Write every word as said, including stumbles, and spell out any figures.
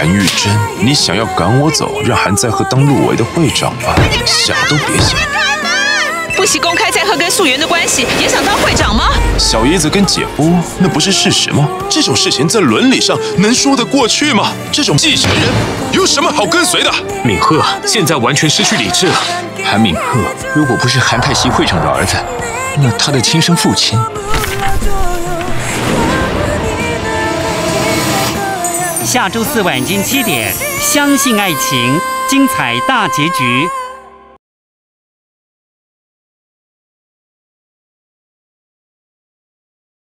韩玉珍，你想要赶我走，让韩在赫当陆委的会长吗？想都别想！ 不惜公开在赫跟素媛的关系，也想当会长吗？ 小姨子跟姐夫，那不是事实吗？这种事情在伦理上能说得过去吗？这种继承人有什么好跟随的？ 敏赫现在完全失去理智了。 韩敏赫如果不是韩泰熙会长的儿子，那他的亲生父亲。 下周四晚间七点，相信爱情，精彩大结局。